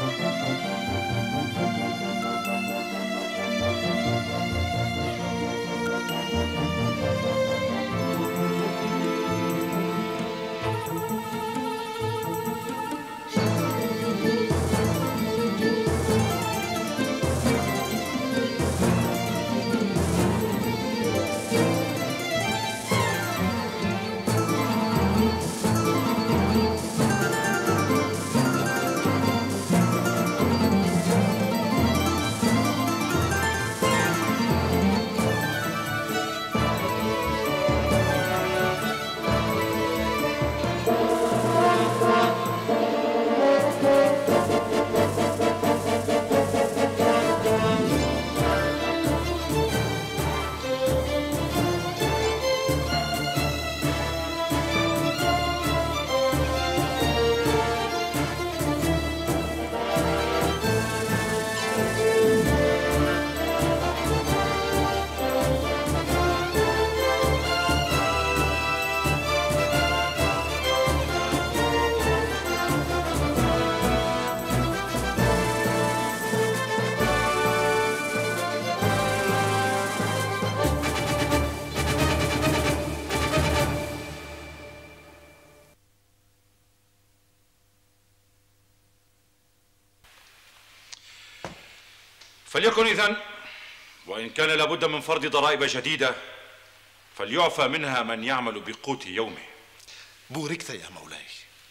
فليكن إذن، وإن كان لابد من فرض ضرائب جديدة فليعفى منها من يعمل بقوت يومه. بوركت يا مولاي.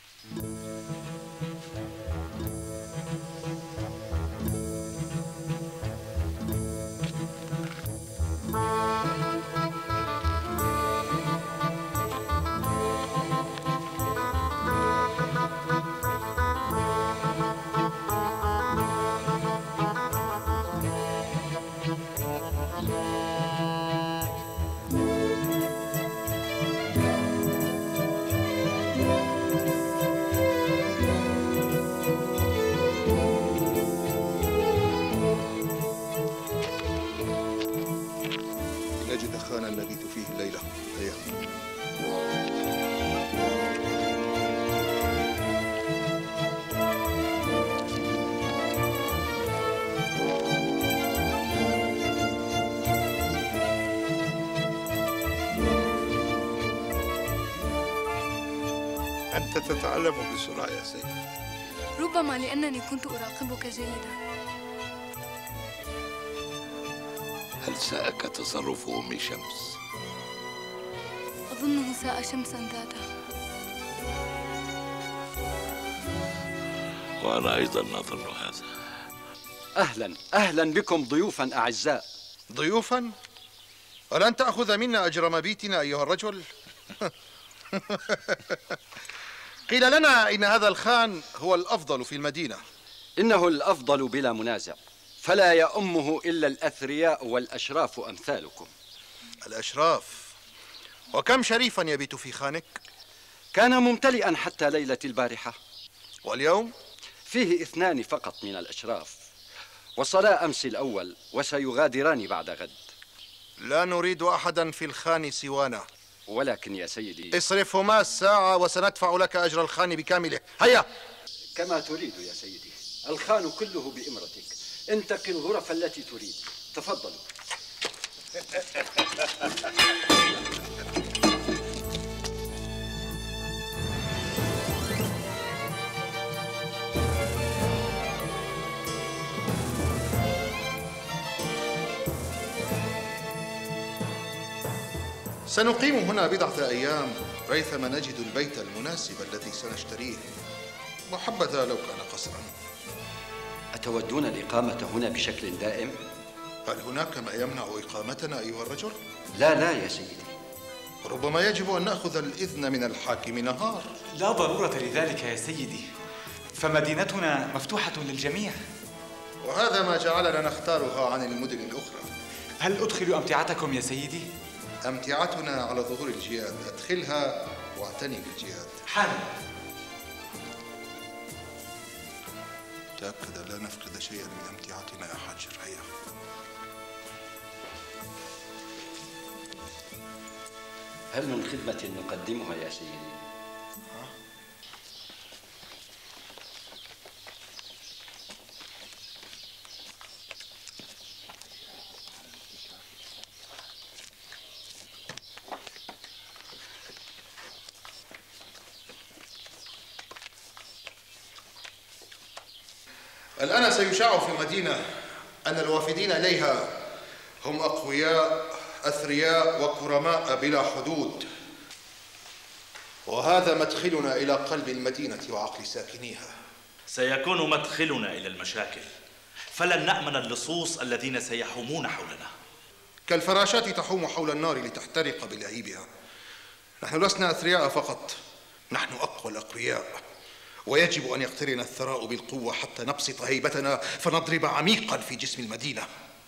خان نبيت فيه الليلة. هيا. أنت تتعلم بسرعة يا سيدي. ربما لأنني كنت أراقبك جيدا. هل ساءك تصرف أم شمس؟ أظنه ساء شمسا ذاتها. وأنا أيضا أظن هذا. أهلا أهلا بكم ضيوفا أعزاء. ضيوفا؟ ولن تأخذ منا أجر مبيتنا أيها الرجل؟ قيل لنا إن هذا الخان هو الأفضل في المدينة. إنه الأفضل بلا منازع، فلا يؤمه إلا الأثرياء والأشراف أمثالكم. الأشراف؟ وكم شريفا يبيت في خانك؟ كان ممتلئا حتى ليلة البارحة. واليوم؟ فيه 2 فقط من الأشراف، وصلا أمس الأول وسيغادران بعد غد. لا نريد أحدا في الخان سوانا. ولكن يا سيدي اصرفهما الساعة وسندفع لك أجر الخان بكامله. هيا. كما تريد يا سيدي، الخان كله بإمرتك. انتقي الغرف التي تريد، تفضلوا. سنقيم هنا بضعة أيام ريثما نجد البيت المناسب الذي سنشتريه، وحبذا لو كان قصرا. أتودون الإقامة هنا بشكل دائم؟ هل هناك ما يمنع إقامتنا أيها الرجل؟ لا لا يا سيدي. ربما يجب أن نأخذ الإذن من الحاكم نهار. لا ضرورة لذلك يا سيدي، فمدينتنا مفتوحة للجميع. وهذا ما جعلنا نختارها عن المدن الأخرى. هل أدخل أمتعتكم يا سيدي؟ أمتعتنا على ظهور الجياد، أدخلها واعتني بالجياد. حالا. تأكد لا نفقد شيئا من أمتعتنا يا حجر. هيا. هل من خدمة نقدمها يا سيدي؟ الآن سيشاع في المدينة أن الوافدين إليها هم أقوياء أثرياء وكرماء بلا حدود، وهذا مدخلنا إلى قلب المدينة وعقل ساكنيها. سيكون مدخلنا إلى المشاكل، فلن نأمن اللصوص الذين سيحومون حولنا. كالفراشات تحوم حول النار لتحترق بلهيبها. نحن لسنا أثرياء فقط، نحن أقوى الأقوياء، ويجب أن يقترن الثراء بالقوة حتى نبسط هيبتنا فنضرب عميقا في جسم المدينة.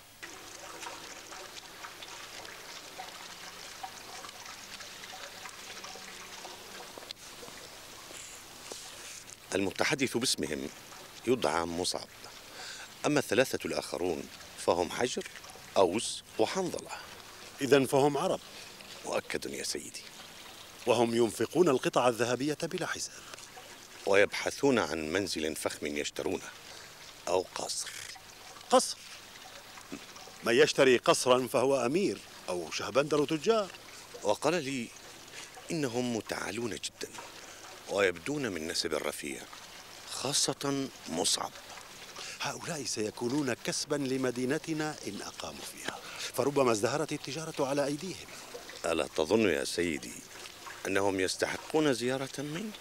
المتحدث باسمهم يدعى مصعب، أما الثلاثة الآخرون فهم حجر، أوس، وحنظلة. إذن فهم عرب. مؤكد يا سيدي. وهم ينفقون القطع الذهبية بلا حساب، ويبحثون عن منزل فخم يشترونه أو قصر. قصر؟ من يشتري قصرا فهو أمير أو شهبندر تجار. وقال لي إنهم متعالون جدا ويبدون من نسب رفيع، خاصة مصعب. هؤلاء سيكونون كسبا لمدينتنا إن أقاموا فيها، فربما ازدهرت التجارة على أيديهم. ألا تظن يا سيدي أنهم يستحقون زيارة منك؟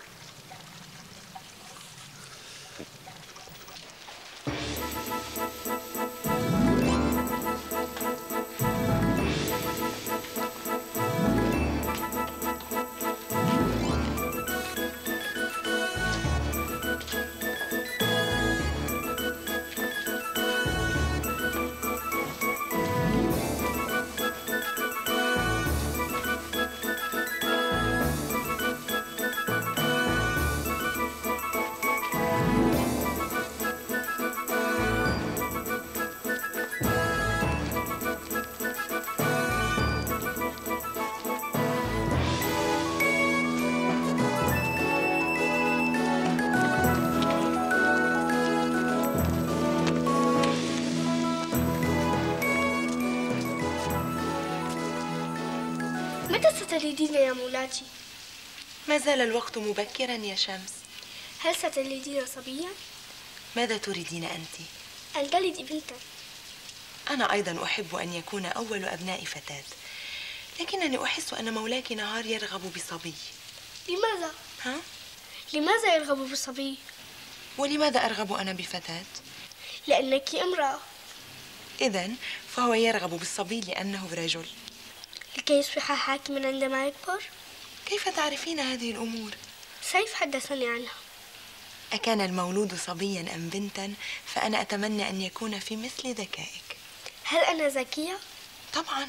متى ستلدين يا مولاتي؟ ما زال الوقت مبكرا يا شمس. هل ستلدين صبيا؟ ماذا تريدين أنت؟ أن تلدي بنتا. أنا أيضا أحب أن يكون أول أبناء فتاة، لكنني أحس أن مولاك نهار يرغب بصبي. لماذا؟ ها؟ لماذا يرغب بصبي؟ ولماذا أرغب أنا بفتاة؟ لأنك امرأة. إذن فهو يرغب بالصبي لأنه رجل. لكي يصبح حاكما عندما يكبر؟ كيف تعرفين هذه الأمور؟ سيف حدثني عنها. أكان المولود صبيا أم بنتا فأنا أتمنى أن يكون في مثل ذكائك. هل أنا ذكية؟ طبعا.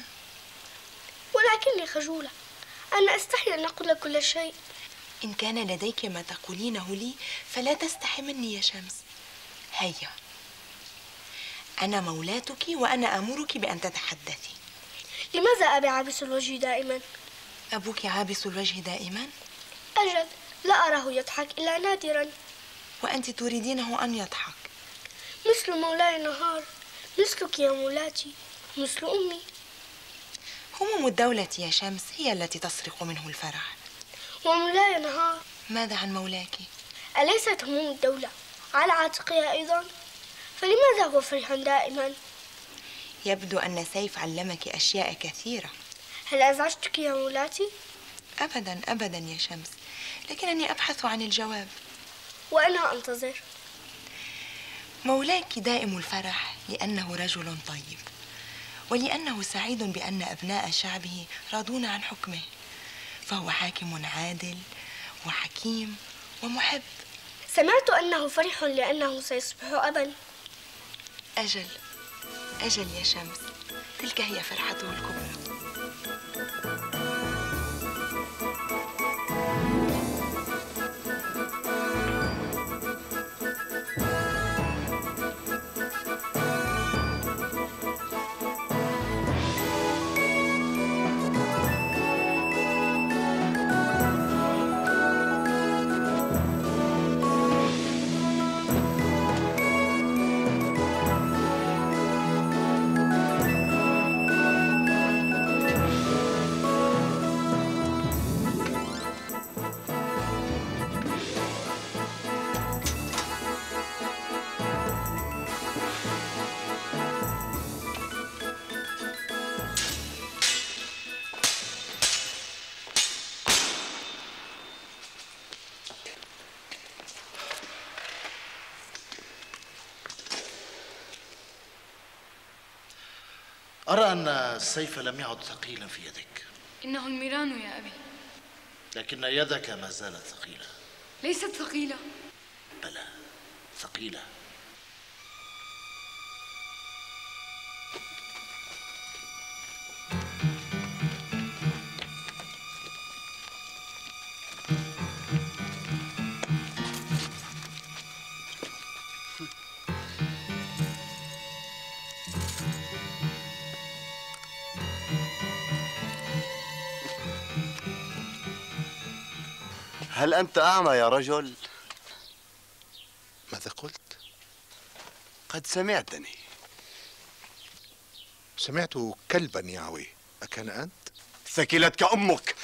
ولكني خجولة، أنا أستحي أن أقول كل شيء. إن كان لديك ما تقولينه لي فلا تستحي مني يا شمس. هيا، أنا مولاتك وأنا آمرك بأن تتحدثي. لماذا أبي عابس الوجه دائما؟ أبوك عابس الوجه دائما؟ أجل، لا أراه يضحك إلا نادرا. وأنت تريدينه أن يضحك؟ مثل مولاي نهار، مثلك يا مولاتي، مثل أمي. هموم الدولة يا شمس هي التي تسرق منه الفرح. ومولاي نهار؟ ماذا عن مولاك؟ أليست هموم الدولة على عاتقها أيضا؟ فلماذا هو فرح دائما؟ يبدو أن سيف علمك أشياء كثيرة. هل أزعجتك يا مولاتي؟ أبدا أبدا يا شمس، لكنني أبحث عن الجواب. وأنا أنتظر. مولاك دائم الفرح لأنه رجل طيب، ولأنه سعيد بأن أبناء شعبه راضون عن حكمه، فهو حاكم عادل وحكيم ومحب. سمعت أنه فرح لأنه سيصبح أبا. أجل أجل يا شمس، تلك هي فرحته الكبرى. أرى أن السيف لم يعد ثقيلا في يدك. إنه الميران يا أبي. لكن يدك ما زالت ثقيلة. ليست ثقيلة. بلى ثقيلة. هل أنت أعمى يا رجل؟ ماذا قلت؟ قد سمعتني. سمعت كلبا يعوي. أكان أنت؟ ثكلتك أمك.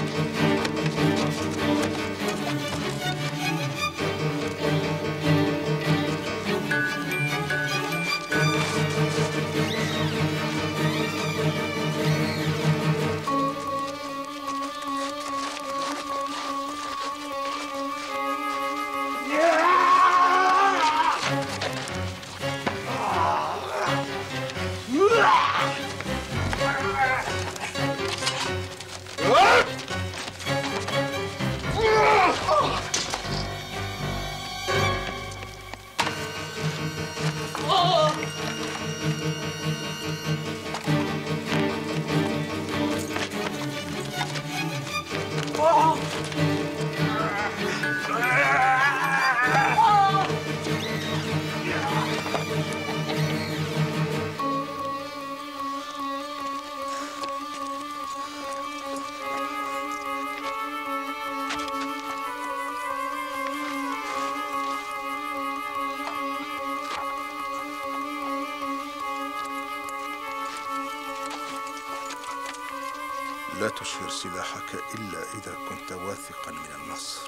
لا تشهر سلاحك إلا إذا كنت واثقا من النصر.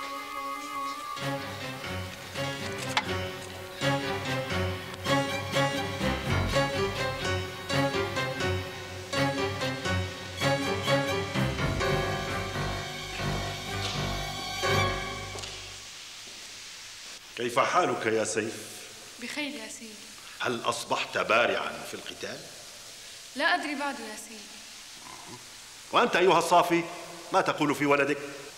كيف حالك يا سيف؟ بخير يا سيدي. هل أصبحت بارعا في القتال؟ لا أدري بعد يا سيدي. وأنت أيها الصافي ما تقول في ولدك؟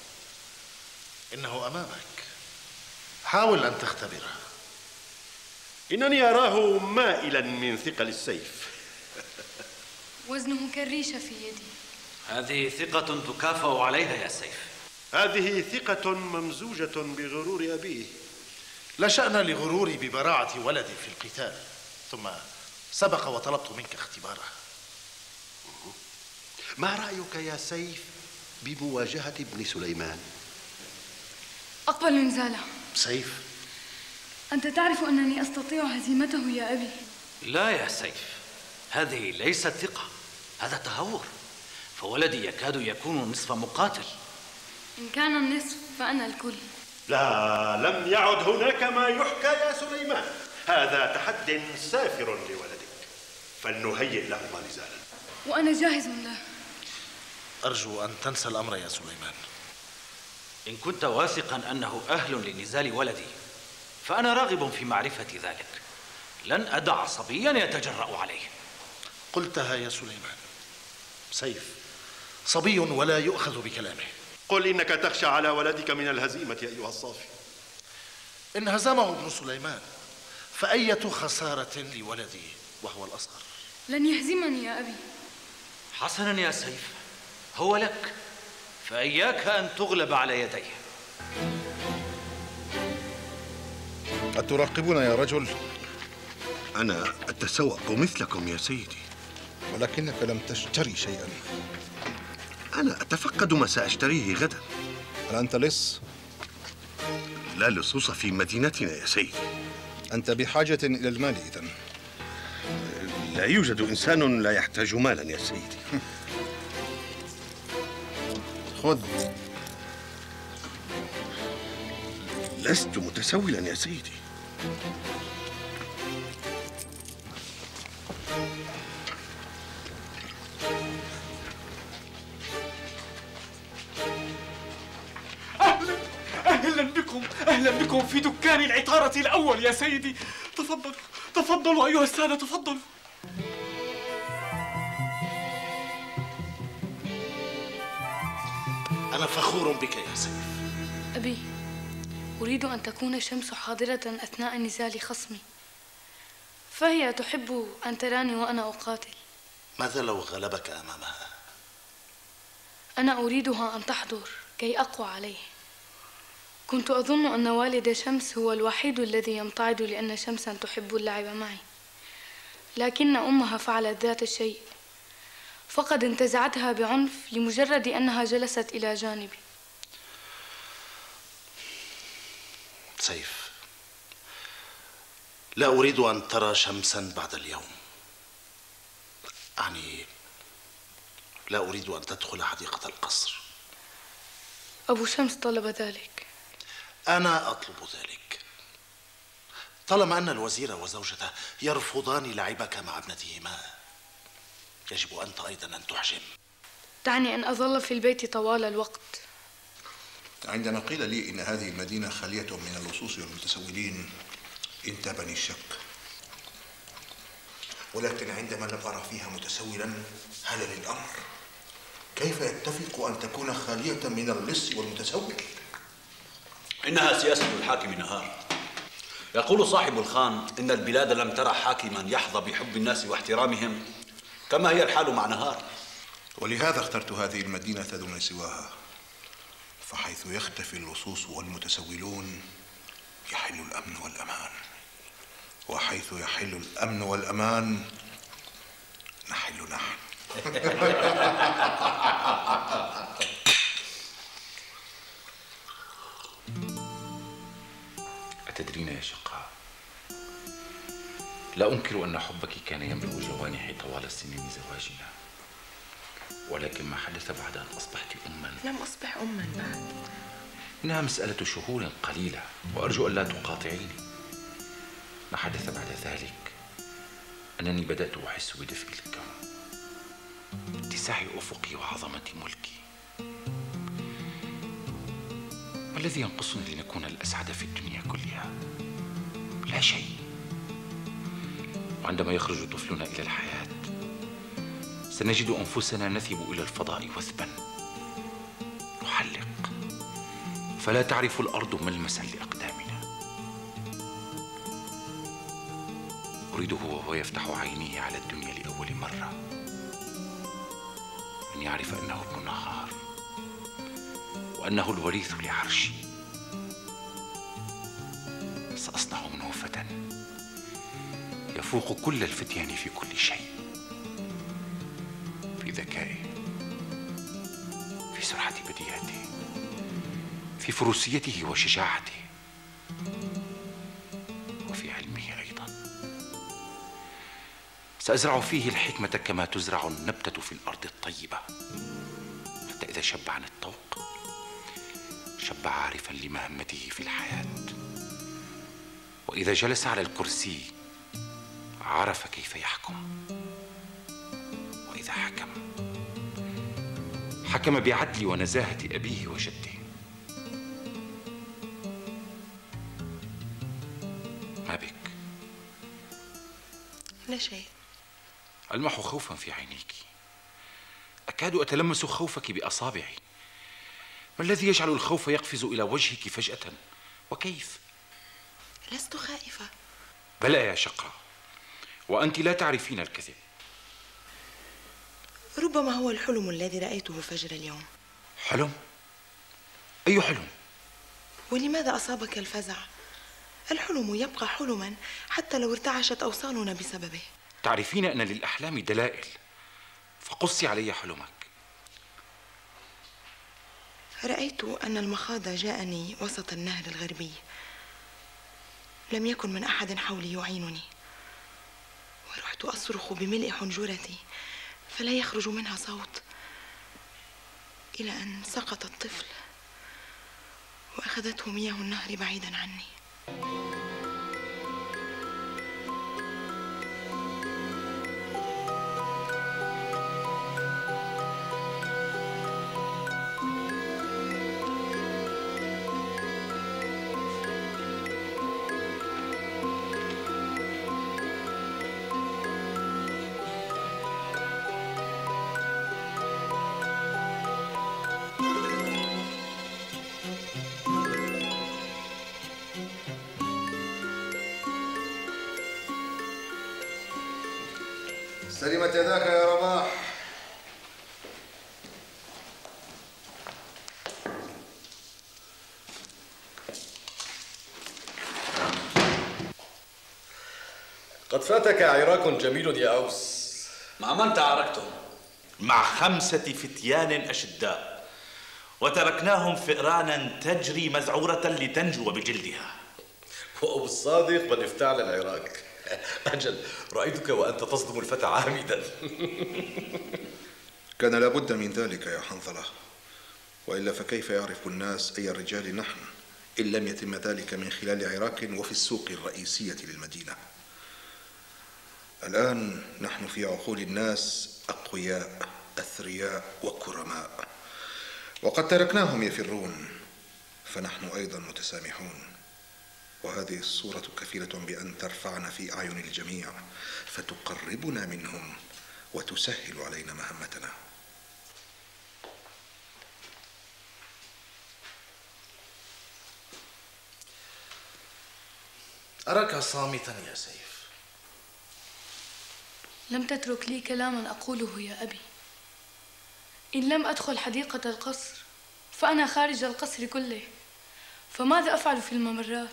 إنه أمامك، حاول أن تختبره. إنني أراه مائلا من ثقل السيف. وزنه كالريشة في يدي. هذه ثقة تكافأ عليها يا سيف. هذه ثقة ممزوجة بغرور أبيه. لا شأن لغروري ببراعة ولدي في القتال، ثم سبق وطلبت منك اختباره. ما رأيك يا سيف بمواجهة ابن سليمان؟ أقبل نزاله. سيف، أنت تعرف أنني أستطيع هزيمته يا أبي. لا يا سيف، هذه ليست ثقة، هذا تهور، فولدي يكاد يكون نصف مقاتل. إن كان النصف فأنا الكل. لا، لم يعد هناك ما يحكى يا سليمان. هذا تحد سافر لولدك، فلنهيئ له ما نزالا. وأنا جاهز له. أرجو أن تنسى الأمر يا سليمان. إن كنت واثقا أنه أهل لنزال ولدي فأنا راغب في معرفة ذلك. لن أدع صبيا يتجرأ عليه. قلتها يا سليمان. سيف صبي ولا يؤخذ بكلامه. قل إنك تخشى على ولدك من الهزيمة أيها الصافي. إن هزمه ابن سليمان فأية خسارة لولدي وهو الأصغر. لن يهزمني يا أبي. حسنا يا سيف، هو لك، فإياك أن تغلب على يديه. أتراقبون يا رجل؟ أنا أتسوق مثلكم يا سيدي. ولكنك لم تشتري شيئا. أنا أتفقد ما سأشتريه غدا. هل أنت لص؟ لا لصوص في مدينتنا يا سيدي. أنت بحاجة إلى المال إذن. لا يوجد إنسان لا يحتاج مالا يا سيدي. خذ. لست متسولا يا سيدي. أهلا بكم في دكان العطارة الأول يا سيدي. تفضلوا تفضلوا أيها السادة، تفضلوا. أنا فخور بك يا سيف. أبي، أريد أن تكون الشمس حاضرة أثناء نزال خصمي، فهي تحب أن تراني وأنا أقاتل. ماذا لو غلبك أمامها؟ أنا أريدها أن تحضر كي أقوى عليه. كنت أظن أن والد شمس هو الوحيد الذي يمتعض لأن شمسا تحب اللعب معي، لكن أمها فعلت ذات الشيء، فقد انتزعتها بعنف لمجرد أنها جلست إلى جانبي. سيف، لا أريد أن ترى شمسا بعد اليوم. يعني لا أريد أن تدخل حديقة القصر. أبو شمس طلب ذلك. أنا أطلب ذلك. طالما أن الوزير وزوجته يرفضان لعبك مع ابنتهما، يجب أنت أيضا أن تحجم. تعني أن أظل في البيت طوال الوقت. عندما قيل لي إن هذه المدينة خالية من اللصوص والمتسولين انتابني الشك، ولكن عندما لم أرى فيها متسولا هلل الأمر. كيف يتفق أن تكون خالية من اللص والمتسول؟ إنها سياسة الحاكم نهار. يقول صاحب الخان إن البلاد لم ترى حاكما يحظى بحب الناس واحترامهم كما هي الحال مع نهار. ولهذا اخترت هذه المدينة دون سواها، فحيث يختفي اللصوص والمتسولون يحل الأمن والأمان، وحيث يحل الأمن والأمان نحل نحن. أتدرين يا شقاء، لا أنكر أن حبك كان يملأ جوانحي طوال سنين زواجنا، ولكن ما حدث بعد أن أصبحت أماً. لم أصبح أماً بعد. إنها مسألة شهور قليلة، وأرجو أن لا تقاطعيني. ما حدث بعد ذلك أنني بدأت أحس بدفء الكون، اتساع أفقي وعظمة ملكي. ما الذي ينقصني لنكون الأسعد في الدنيا كلها؟ لا شيء. وعندما يخرج طفلنا إلى الحياة سنجد أنفسنا نثب إلى الفضاء وثبا، نحلق فلا تعرف الأرض ملمسا لأقدامنا. أريده وهو يفتح عينيه على الدنيا لأول مرة أن يعرف أنه ابن نهار، وأنه الوريث لعرشي. سأصنع منه فتى يفوق كل الفتيان في كل شيء، في ذكائه، في سرعة بديهته، في فروسيته وشجاعته، وفي علمه أيضا. سأزرع فيه الحكمة كما تزرع النبتة في الأرض الطيبة، حتى إذا شب عن الطوق شب عارفا لمهمته في الحياة، وإذا جلس على الكرسي عرف كيف يحكم، وإذا حكم بعدل ونزاهة أبيه وجده. ما بك؟ لا شيء. ألمح خوفا في عينيك، أكاد أتلمس خوفك بأصابعي. ما الذي يجعل الخوف يقفز إلى وجهك فجأة؟ وكيف؟ لست خائفة. بلى يا شقة، وأنت لا تعرفين الكذب. ربما هو الحلم الذي رأيته فجر اليوم. حلم؟ أي حلم؟ ولماذا أصابك الفزع؟ الحلم يبقى حلما حتى لو ارتعشت أوصالنا بسببه. تعرفين أن للأحلام دلائل، فقصي علي حلمك. رأيت أن المخاض جاءني وسط النهر الغربي، لم يكن من أحد حولي يعينني، ورحت أصرخ بملء حنجرتي فلا يخرج منها صوت، إلى أن سقط الطفل وأخذته مياه النهر بعيدا عني. سلمت يداك يا رباح. قد فاتك عراك جميل يا أوس. مع من تعاركتم؟ مع 5 فتيان أشداء، وتركناهم فئرانا تجري مذعورة لتنجو بجلدها. وبالصادق من افتعل العراك. أجل رأيتك وأنت تصدم الفتى عامدا. كان لابد من ذلك يا حنظلة، وإلا فكيف يعرف الناس أي الرجال نحن إن لم يتم ذلك من خلال عراك وفي السوق الرئيسية للمدينة. الآن نحن في عقول الناس أقوياء أثرياء وكرماء، وقد تركناهم يفرون، فنحن أيضا متسامحون. وهذه الصورة كفيلة بأن ترفعنا في أعين الجميع، فتقربنا منهم وتسهل علينا مهمتنا. أراك صامتا يا سيف. لم تترك لي كلاما أقوله يا أبي. إن لم أدخل حديقة القصر فأنا خارج القصر كله، فماذا أفعل في الممرات؟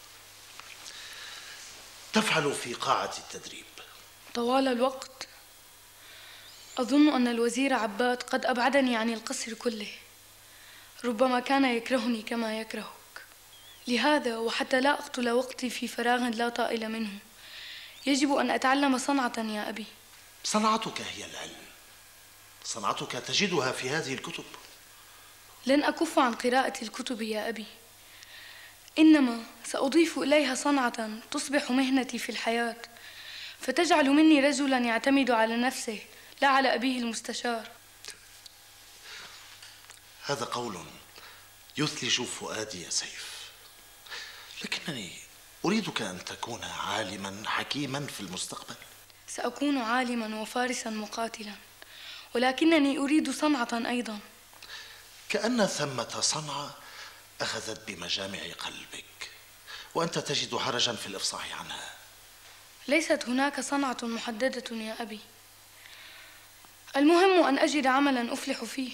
تفعل في قاعة التدريب طوال الوقت. أظن أن الوزير عباد قد أبعدني عن القصر كله، ربما كان يكرهني كما يكرهك. لهذا وحتى لا أقتل وقتي في فراغ لا طائل منه، يجب أن أتعلم صنعة يا أبي. صنعتك هي العلم، صنعتك تجدها في هذه الكتب. لن أكف عن قراءة الكتب يا أبي، إنما سأضيف إليها صنعة تصبح مهنتي في الحياة، فتجعل مني رجلا يعتمد على نفسه لا على أبيه المستشار. هذا قول يثلج فؤادي يا سيف، لكنني أريدك أن تكون عالما حكيما في المستقبل. سأكون عالما وفارسا مقاتلا، ولكنني أريد صنعة أيضا. كأن ثمة صنعة أخذت بمجامع قلبك، وأنت تجد حرجا في الإفصاح عنها. ليست هناك صنعة محددة يا أبي، المهم أن أجد عملا أفلح فيه.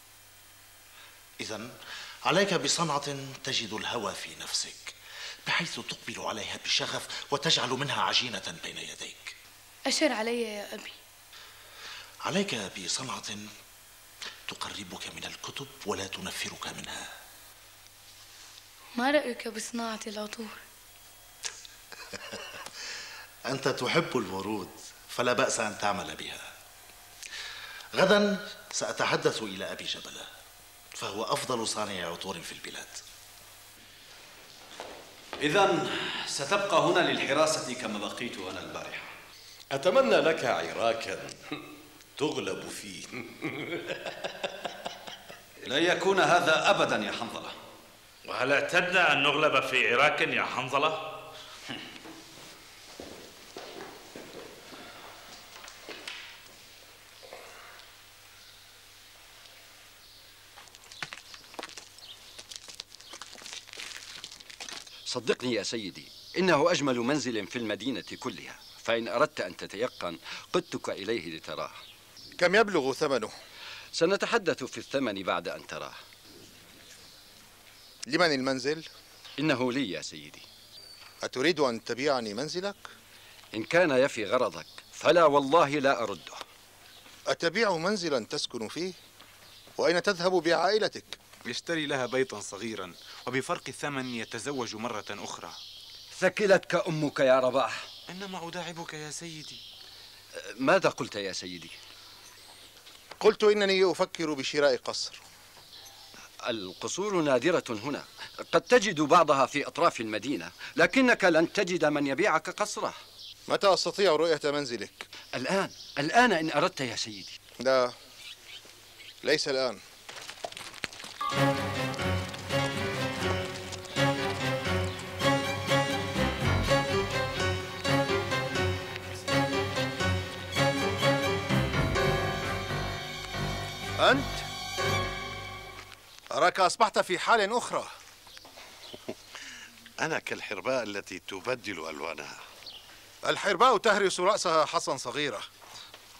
إذن عليك بصنعة تجد الهوى في نفسك، بحيث تقبل عليها بشغف وتجعل منها عجينة بين يديك. أشر علي يا أبي. عليك بصنعة تقربك من الكتب ولا تنفرك منها. ما رأيك بصناعة العطور؟ أنت تحب الورود، فلا بأس أن تعمل بها. غدا سأتحدث إلى أبي جبلة، فهو أفضل صانع عطور في البلاد. إذن ستبقى هنا للحراسة كما بقيت أنا البارحة. أتمنى لك عراكا تغلب فيه. لا يكون هذا أبدا يا حنظلة. وهل اعتدنا أن نغلب في عراك يا حنظلة؟ صدقني يا سيدي، إنه أجمل منزل في المدينة كلها، فإن أردت أن تتيقن قدتك إليه لتراه. كم يبلغ ثمنه؟ سنتحدث في الثمن بعد أن تراه. لمن المنزل؟ إنه لي يا سيدي. أتريد أن تبيعني منزلك؟ إن كان يفي غرضك فلا والله لا أرده. أتبيع منزلا تسكن فيه؟ وأين تذهب بعائلتك؟ يشتري لها بيتا صغيرا، وبفرق الثمن يتزوج مرة أخرى. ثكلتك أمك يا رباح. إنما أداعبك يا سيدي. ماذا قلت يا سيدي؟ قلت إنني أفكر بشراء قصر. القصور نادرة هنا، قد تجد بعضها في أطراف المدينة، لكنك لن تجد من يبيعك قصره. متى أستطيع رؤية منزلك؟ الآن إن أردت يا سيدي. لا، ليس الآن. أنت؟ أراك أصبحت في حال أخرى. أنا كالحرباء التي تبدل ألوانها. الحرباء تهرس رأسها حصى صغيرة،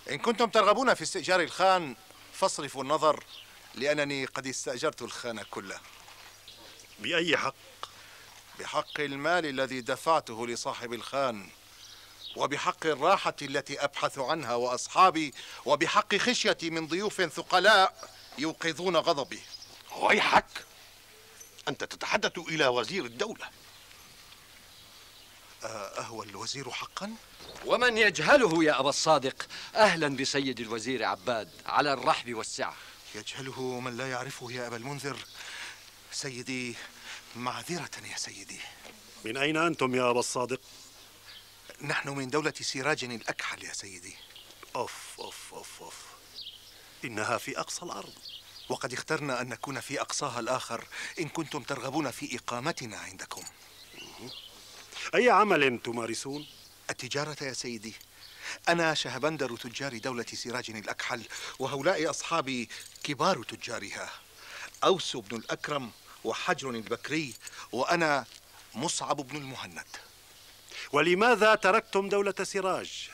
إن كنتم ترغبون في استئجار الخان فاصرفوا النظر، لأنني قد استأجرت الخان كله. بأي حق؟ بحق المال الذي دفعته لصاحب الخان، وبحق الراحة التي أبحث عنها وأصحابي، وبحق خشيتي من ضيوف ثقلاء يوقظون غضبي. ويحك، أنت تتحدث إلى وزير الدولة. أهو الوزير حقا؟ ومن يجهله يا أبا الصادق؟ أهلا بسيد الوزير عباد، على الرحب والسعة. يجهله من لا يعرفه يا أبا المنذر. سيدي، معذرة يا سيدي. من أين أنتم يا أبا الصادق؟ نحن من دولة سراج الأكحل يا سيدي. أوف أوف أوف أوف، إنها في أقصى الأرض، وقد اخترنا أن نكون في أقصاها الآخر إن كنتم ترغبون في إقامتنا عندكم. أي عمل تمارسون؟ التجارة يا سيدي. أنا شهبندر تجار دولة سراج الأكحل، وهؤلاء أصحابي كبار تجارها، أوس بن الأكرم وحجر البكري، وأنا مصعب بن المهند. ولماذا تركتم دولة سراج؟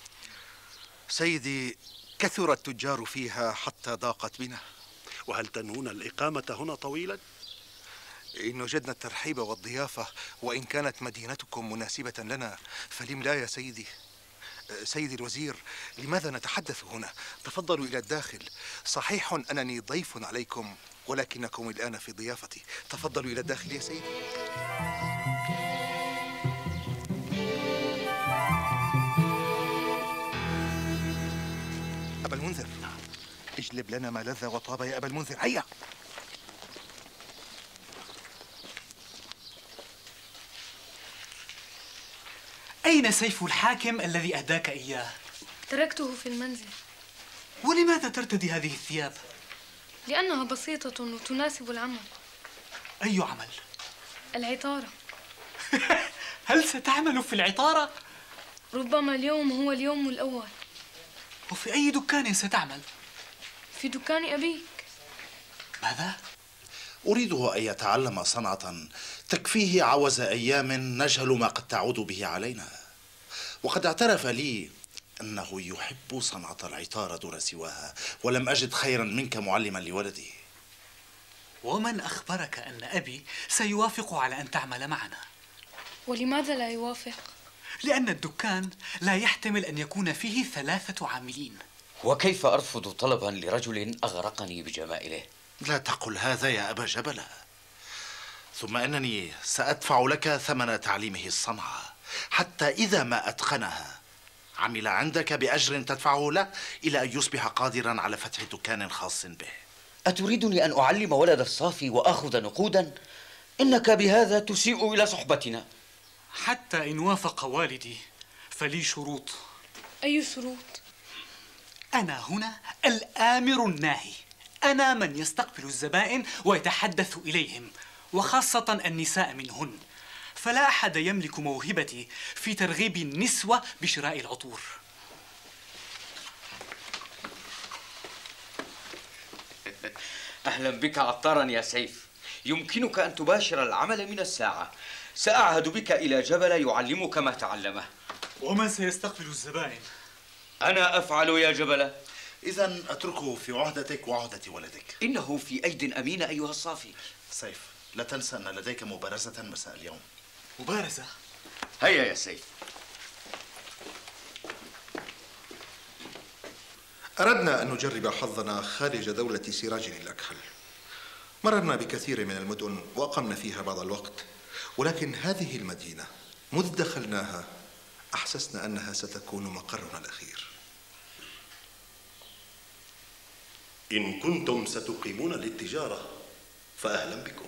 سيدي، كثر التجار فيها حتى ضاقت بنا. وهل تنوون الإقامة هنا طويلا؟ إن وجدنا الترحيب والضيافة، وإن كانت مدينتكم مناسبة لنا فلم لا يا سيدي. سيدي الوزير، لماذا نتحدث هنا؟ تفضلوا إلى الداخل. صحيح أنني ضيف عليكم، ولكنكم الآن في ضيافتي. تفضلوا إلى الداخل يا سيدي. أبا المنذر، اجلب لنا ما لذ وطاب يا أبا المنذر، هيا. أين سيف الحاكم الذي أهداك إياه؟ تركته في المنزل. ولماذا ترتدي هذه الثياب؟ لأنها بسيطة وتناسب العمل. أي عمل؟ العطارة. هل ستعمل في العطارة؟ ربما اليوم هو اليوم الأول. وفي أي دكان ستعمل؟ في دكان أبيك. ماذا؟ أريده أن يتعلم صنعة تكفيه عوز أيام نجهل ما قد تعود به علينا. وقد اعترف لي أنه يحب صنعة العطارة دون سواها، ولم أجد خيرا منك معلما لولدي. ومن أخبرك أن أبي سيوافق على أن تعمل معنا؟ ولماذا لا يوافق؟ لأن الدكان لا يحتمل أن يكون فيه 3 عاملين. وكيف أرفض طلبا لرجل أغرقني بجمائله؟ لا تقل هذا يا أبا جبلة. ثم أنني سأدفع لك ثمن تعليمه الصنعة، حتى إذا ما أتقنها عمل عندك بأجر تدفعه له إلى أن يصبح قادرا على فتح دكان خاص به. أتريدني أن أعلم ولد الصافي وأخذ نقودا؟ إنك بهذا تسيء إلى صحبتنا. حتى إن وافق والدي فلي شروط. أي شروط؟ أنا هنا الآمر الناهي. أنا من يستقبل الزبائن ويتحدث إليهم، وخاصة النساء منهن، فلا أحد يملك موهبتي في ترغيب النسوة بشراء العطور. أهلا بك عطارا يا سيف. يمكنك أن تباشر العمل من الساعة. سأعهد بك إلى جبل يعلمك ما تعلمه. ومن سيستقبل الزبائن؟ أنا أفعل يا جبل. إذن أتركه في عهدتك وعهدة ولدك. إنه في أيد أمينة أيها الصافي. سيف، لا تنسى أن لديك مبارزة مساء اليوم. مبارزة؟ هيا يا سيف. أردنا أن نجرب حظنا خارج دولة سراج الأكحل. مررنا بكثير من المدن وأقمنا فيها بعض الوقت، ولكن هذه المدينة مذ دخلناها أحسسنا أنها ستكون مقرنا الأخير. إن كنتم ستقيمون للتجارة فأهلا بكم،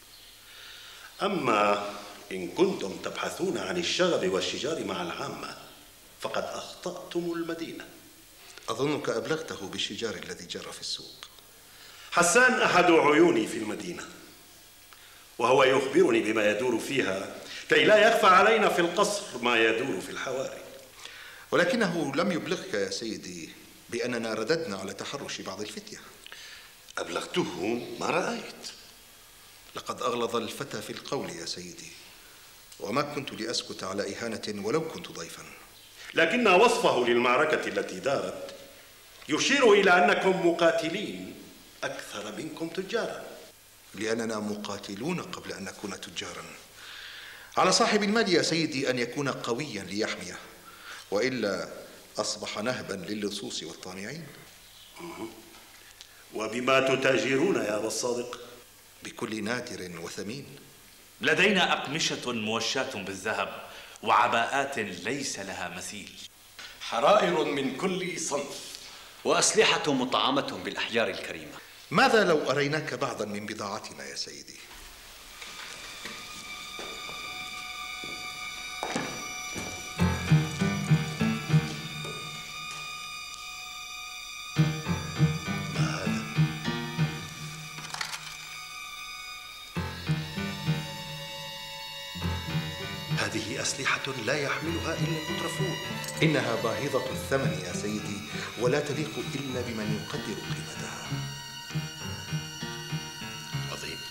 أما إن كنتم تبحثون عن الشغب والشجار مع العامة فقد أخطأتم المدينة. أظنك أبلغته بالشجار الذي جرى في السوق. حسان أحد عيوني في المدينة، وهو يخبرني بما يدور فيها كي لا يخفى علينا في القصر ما يدور في الحواري. ولكنه لم يبلغك يا سيدي بأننا رددنا على تحرش بعض الفتية. أبلغته ما رأيت. لقد أغلظ الفتى في القول يا سيدي، وما كنت لأسكت على إهانة ولو كنت ضيفا. لكن وصفه للمعركة التي دارت يشير إلى أنكم مقاتلين أكثر منكم تجارا. لأننا مقاتلون قبل أن نكون تجارا. على صاحب المال يا سيدي أن يكون قويا ليحميه، وإلا أصبح نهبا للصوص والطامعين. وبما تتاجرون يا أبا الصادق؟ بكل نادر وثمين. لدينا أقمشة موشاة بالذهب وعباءات ليس لها مثيل، حرائر من كل صنف، وأسلحة مطعمة بالأحجار الكريمة. ماذا لو أريناك بعضا من بضاعتنا يا سيدي؟ هذه أسلحة لا يحملها إلا المترفون. إنها باهظة الثمن يا سيدي، ولا تليق إلا بمن يقدر قيمتها. عظيم.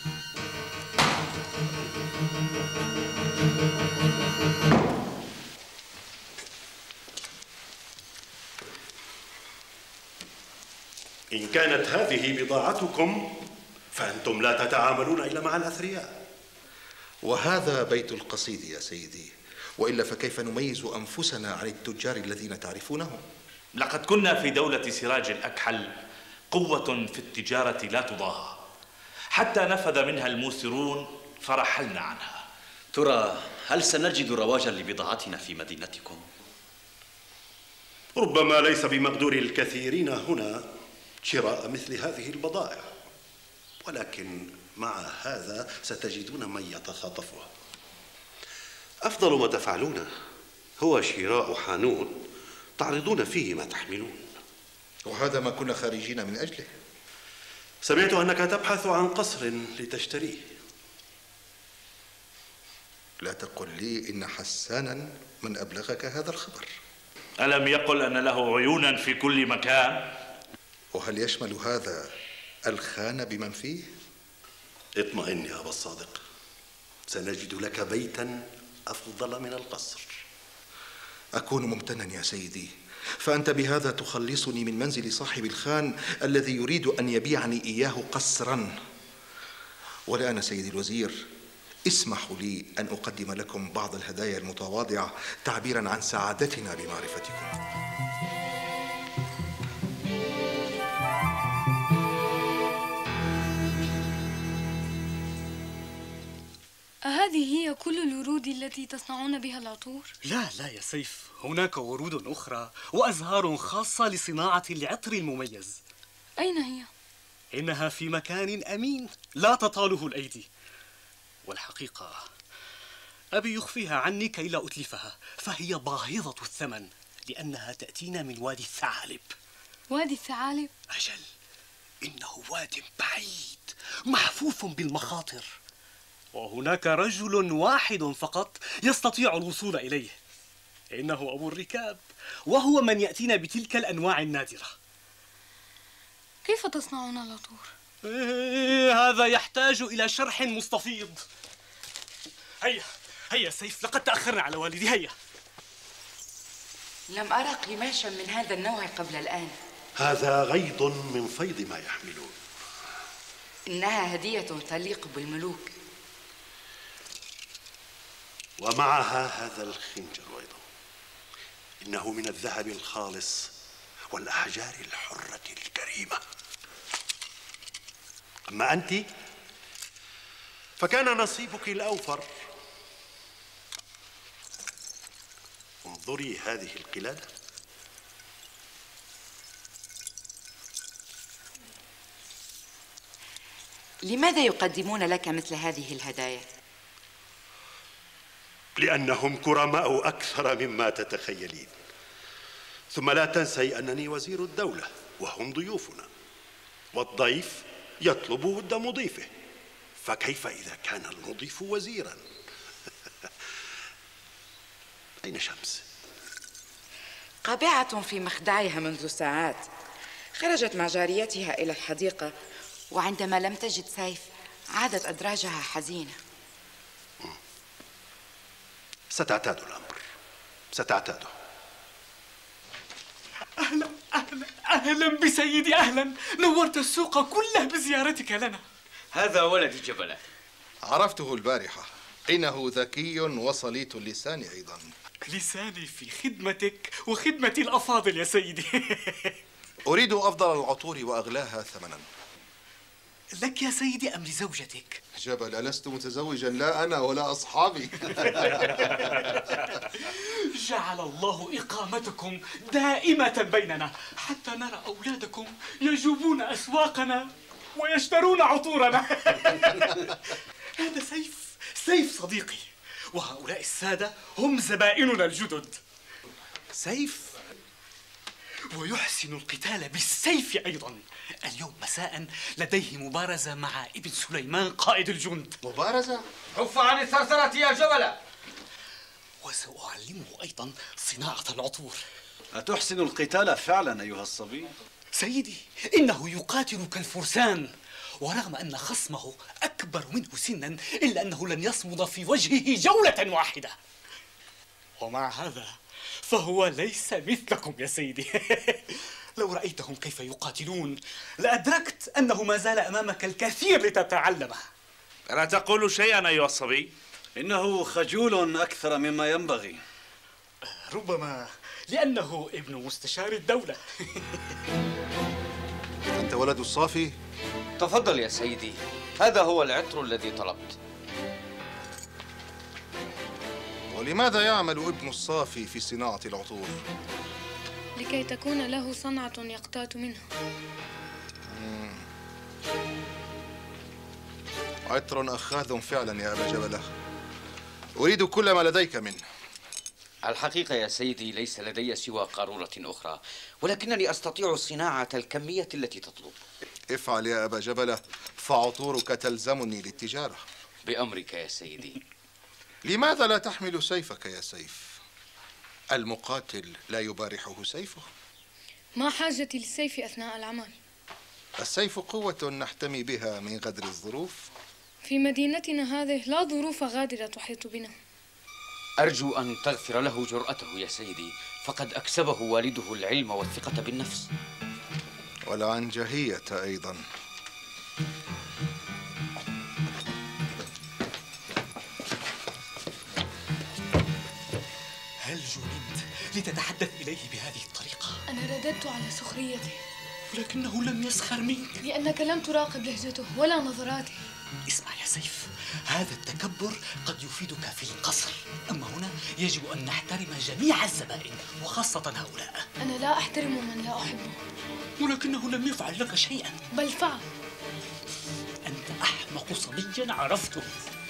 إن كانت هذه بضاعتكم فأنتم لا تتعاملون إلا مع الأثرياء. وهذا بيت القصيد يا سيدي، وإلا فكيف نميز أنفسنا عن التجار الذين تعرفونهم؟ لقد كنا في دولة سراج الأكحل قوة في التجارة لا تضاهى، حتى نفذ منها الموسرون فرحلنا عنها. ترى هل سنجد رواجا لبضاعتنا في مدينتكم؟ ربما ليس بمقدور الكثيرين هنا شراء مثل هذه البضائع، ولكن مع هذا ستجدون من يتخاطفها. أفضل ما تفعلونه هو شراء حانوت تعرضون فيه ما تحملون. وهذا ما كنا خارجين من أجله. سمعت أنك تبحث عن قصر لتشتريه. لا تقل لي إن حسانا من أبلغك هذا الخبر. ألم يقل أن له عيونا في كل مكان؟ وهل يشمل هذا الخان بمن فيه؟ اطمئن يا أبا الصادق، سنجد لك بيتا أفضل من القصر. أكون ممتنا يا سيدي، فأنت بهذا تخلصني من منزل صاحب الخان الذي يريد أن يبيعني إياه قسرا. والآن سيدي الوزير، اسمحوا لي أن أقدم لكم بعض الهدايا المتواضعة تعبيرا عن سعادتنا بمعرفتكم. أهذه هي كل الورود التي تصنعون بها العطور؟ لا لا يا سيف، هناك ورود أخرى وأزهار خاصة لصناعة العطر المميز. أين هي؟ إنها في مكان أمين لا تطاله الأيدي، والحقيقة أبي يخفيها عني كي لا أتلفها، فهي باهظة الثمن لأنها تأتينا من وادي الثعالب. وادي الثعالب؟ أجل، إنه واد بعيد محفوف بالمخاطر، وهناك رجل واحد فقط يستطيع الوصول إليه، إنه أبو الركاب، وهو من يأتينا بتلك الأنواع النادرة. كيف تصنعون العطور؟ هذا يحتاج إلى شرح مستفيض. هيا هيا سيف، لقد تأخرنا على والدي. هيا. لم أرى قماشا من هذا النوع قبل الآن. هذا غيض من فيض ما يحملون. إنها هدية تليق بالملوك. ومعها هذا الخنجر أيضا، إنه من الذهب الخالص والأحجار الحرة الكريمة. أما أنت فكان نصيبك الأوفر. انظري هذه القلادة. لماذا يقدمون لك مثل هذه الهدايا؟ لأنهم كرماء أكثر مما تتخيلين. ثم لا تنسي أنني وزير الدولة وهم ضيوفنا، والضيف يطلب ود مضيفه، فكيف إذا كان المضيف وزيرا؟ أين شمس؟ قابعة في مخدعها منذ ساعات. خرجت مع جاريتها إلى الحديقة، وعندما لم تجد سيف عادت أدراجها حزينة. ستعتاد الأمر، ستعتاده. أهلا بسيدي، أهلا. نورت السوق كله بزيارتك لنا. هذا ولدي جبلة. عرفته البارحة، إنه ذكي وصليت اللسان أيضا. لساني في خدمتك وخدمة الأفاضل يا سيدي. أريد أفضل العطور وأغلاها ثمنا. لك يا سيدي أم لزوجتك؟ جبل، لست متزوجا، لا أنا ولا أصحابي. جعل الله إقامتكم دائمة بيننا حتى نرى أولادكم يجوبون أسواقنا ويشترون عطورنا. هذا سيف صديقي، وهؤلاء السادة هم زبائننا الجدد. سيف، ويحسن القتال بالسيف أيضا. اليوم مساء لديه مبارزة مع ابن سليمان قائد الجند. مبارزة؟ كف عن الثرثرة يا جبلة. وسأعلمه أيضا صناعة العطور. أتحسن القتال فعلا أيها الصبي؟ سيدي، إنه يقاتل كالفرسان، ورغم أن خصمه أكبر منه سنا إلا أنه لن يصمد في وجهه جولة واحدة. ومع هذا فهو ليس مثلكم يا سيدي. لو رأيتهم كيف يقاتلون لأدركت أنه ما زال أمامك الكثير لتتعلمه. ألا تقول شيئا أيها الصبي؟ إنه خجول أكثر مما ينبغي. ربما لأنه ابن مستشار الدولة. أنت ولد الصافي؟ تفضل يا سيدي، هذا هو العطر الذي طلبت. ولماذا يعمل ابن الصافي في صناعة العطور؟ لكي تكون له صنعة يقتات منها. عطر أخاذ فعلا يا أبا جبلة، أريد كل ما لديك منه. الحقيقة يا سيدي ليس لدي سوى قارورة أخرى، ولكنني أستطيع صناعة الكمية التي تطلب. افعل يا أبا جبلة، فعطورك تلزمني للتجارة. بأمرك يا سيدي. لماذا لا تحمل سيفك يا سيف؟ المقاتل لا يبارحه سيفه. ما حاجتي للسيف أثناء العمل؟ السيف قوة نحتمي بها من غدر الظروف. في مدينتنا هذه لا ظروف غادرة تحيط بنا. أرجو أن تغفر له جرأته يا سيدي، فقد أكسبه والده العلم والثقة بالنفس. والعنجهية أيضا. هل جننت لتتحدث إليه بهذه الطريقة؟ أنا رددت على سخريته، ولكنه لم يسخر منك. لأنك لم تراقب لهجته ولا نظراته. اسمع يا سيف، هذا التكبر قد يفيدك في القصر، أما هنا يجب أن نحترم جميع الزبائن وخاصة هؤلاء. أنا لا أحترم من لا أحبه. ولكنه لم يفعل لك شيئا. بل فعل. أنت أحمق صبي عرفته.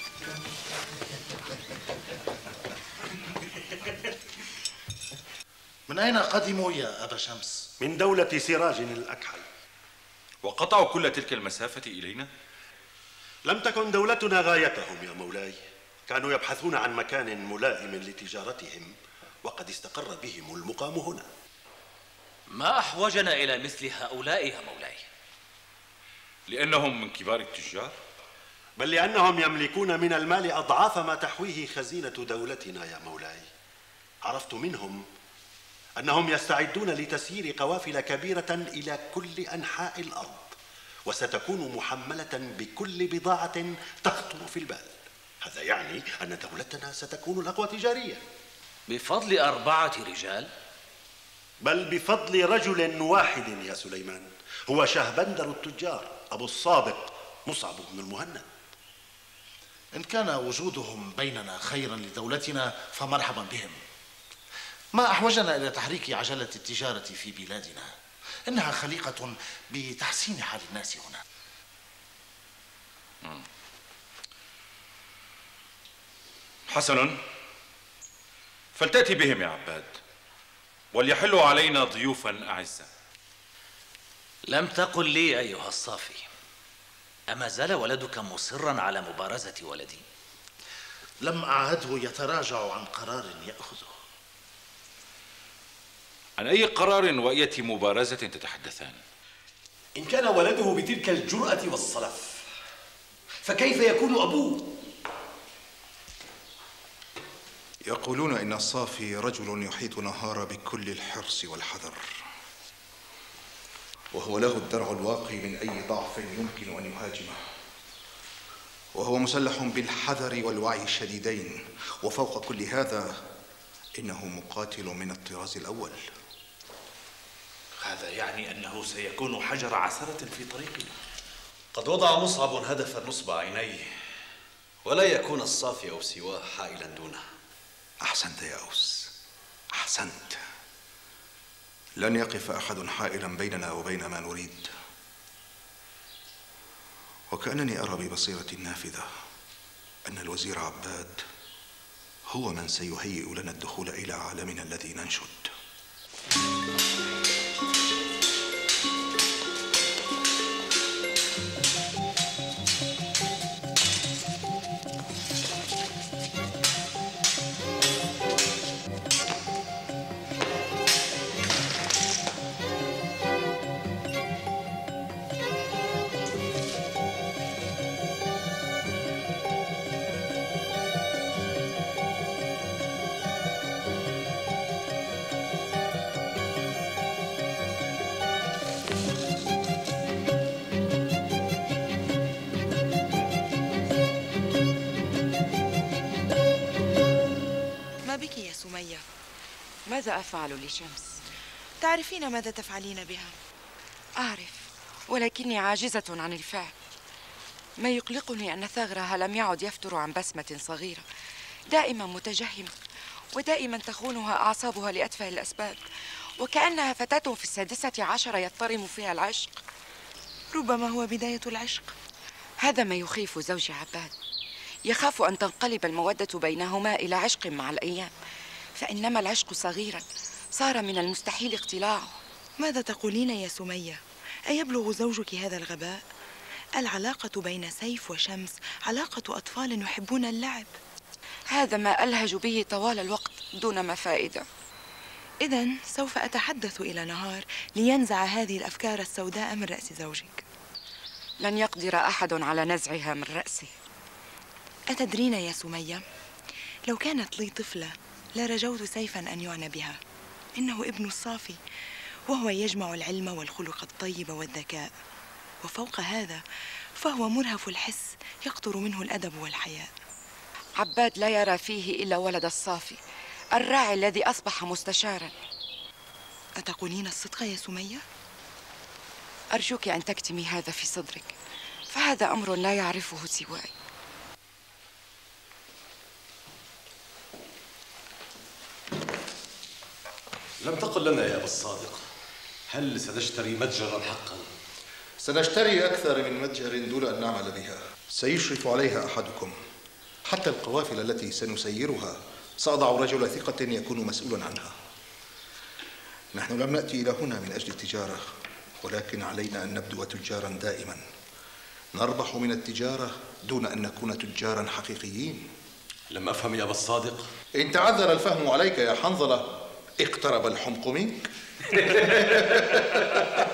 من أين قدموا يا أبا شمس؟ من دولة سراج الأكحل. وقطعوا كل تلك المسافة إلينا؟ لم تكن دولتنا غايتهم يا مولاي، كانوا يبحثون عن مكان ملائم لتجارتهم، وقد استقر بهم المقام هنا. ما أحوجنا إلى مثل هؤلاء يا مولاي؟ لأنهم من كبار التجار؟ بل لأنهم يملكون من المال أضعاف ما تحويه خزينة دولتنا يا مولاي. عرفت منهم أنهم يستعدون لتسيير قوافل كبيرة إلى كل أنحاء الأرض، وستكون محملة بكل بضاعة تخطر في البال. هذا يعني أن دولتنا ستكون الأقوى تجاريا. بفضل 4 رجال؟ بل بفضل رجل واحد يا سليمان، هو شهبندر التجار أبو الصادق مصعب بن المهند. إن كان وجودهم بيننا خيرا لدولتنا فمرحبا بهم. ما أحوجنا إلى تحريك عجلة التجارة في بلادنا، إنها خليقة بتحسين حال الناس هنا. حسن، فلتأتي بهم يا عباد، وليحلوا علينا ضيوفا أعزا. لم تقل لي أيها الصافي، أما زال ولدك مصرا على مبارزة ولدي؟ لم أعهده يتراجع عن قرار يأخذه. عن أي قرار وأية مبارزة تتحدثان؟ إن كان ولده بتلك الجرأة والصلف فكيف يكون أبوه؟ يقولون إن الصافي رجل يحيط نهار بكل الحرص والحذر. وهو له الدرع الواقي من أي ضعف يمكن أن يهاجمه، وهو مسلح بالحذر والوعي الشديدين، وفوق كل هذا إنه مقاتل من الطراز الأول. هذا يعني أنه سيكون حجر عثرة في طريقنا. قد وضع مصعب هدفا نصب عينيه، ولا يكون الصافي أو سواه حائلا دونه. أحسنت يا أوس، أحسنت. لن يقف أحد حائلا بيننا وبين ما نريد. وكأنني أرى ببصيرتي النافذة أن الوزير عباد هو من سيهيئ لنا الدخول إلى عالمنا الذي ننشد. ماذا أفعل لشمس؟ تعرفين ماذا تفعلين بها؟ أعرف، ولكني عاجزة عن الفعل. ما يقلقني أن ثغرها لم يعد يفتر عن بسمة صغيرة، دائما متجهمة، ودائما تخونها أعصابها لأتفه الأسباب، وكأنها فتاة في 16 يضطرم فيها العشق. ربما هو بداية العشق. هذا ما يخيف زوجي عباد، يخاف أن تنقلب المودة بينهما إلى عشق مع الأيام، فإنما العشق صغيرا صار من المستحيل اقتلاعه. ماذا تقولين يا سمية؟ أيبلغ زوجك هذا الغباء؟ العلاقة بين سيف وشمس علاقة أطفال يحبون اللعب. هذا ما ألهج به طوال الوقت دون ما فائدة. إذن سوف أتحدث إلى نهار لينزع هذه الأفكار السوداء من رأس زوجك. لن يقدر أحد على نزعها من رأسه. أتدرين يا سمية، لو كانت لي طفلة لرجوت سيفا أن يعنى بها. إنه ابن الصافي، وهو يجمع العلم والخلق الطيب والذكاء، وفوق هذا فهو مرهف الحس يقطر منه الأدب والحياء. عباد لا يرى فيه إلا ولد الصافي، الراعي الذي أصبح مستشارا. أتقولين الصدق يا سمية؟ أرجوك أن تكتمي هذا في صدرك، فهذا أمر لا يعرفه سواي. لم تقل لنا يا أبا الصادق، هل سنشتري متجرا حقا؟ سنشتري أكثر من متجر دون أن نعمل بها. سيشرف عليها أحدكم. حتى القوافل التي سنسيرها سأضع رجل ثقة يكون مسؤولا عنها. نحن لم نأتي إلى هنا من أجل التجارة، ولكن علينا أن نبدو تجارا دائما. نربح من التجارة دون أن نكون تجارا حقيقيين. لم أفهم يا أبا الصادق. إن تعذر الفهم عليك يا حنظلة اقترب الحمق منك.